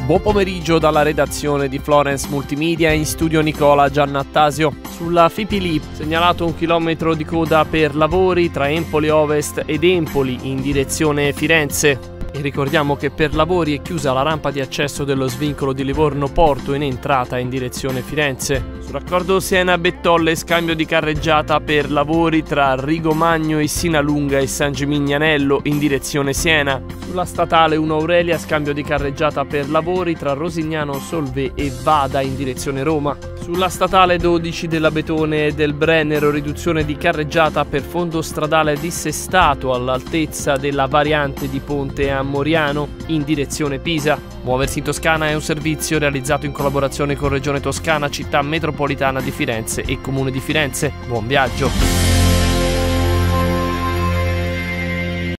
Buon pomeriggio dalla redazione di Florence Multimedia, in studio Nicola Giannattasio. Sulla Fipili segnalato 1 chilometro di coda per lavori tra Empoli Ovest ed Empoli in direzione Firenze. E ricordiamo che per lavori è chiusa la rampa di accesso dello svincolo di Livorno Porto in entrata in direzione Firenze. Sul raccordo Siena-Bettolle scambio di carreggiata per lavori tra Rigomagno e Sinalunga e San Gimignanello in direzione Siena. Sulla statale 1 Aurelia scambio di carreggiata per lavori tra Rosignano Solvé e Vada in direzione Roma. Sulla statale 12 della Betone e del Brennero riduzione di carreggiata per fondo stradale dissestato all'altezza della variante di Ponte a Moriano in direzione Pisa. Muoversi in Toscana è un servizio realizzato in collaborazione con Regione Toscana, Città Metropolitana di Firenze e Comune di Firenze. Buon viaggio!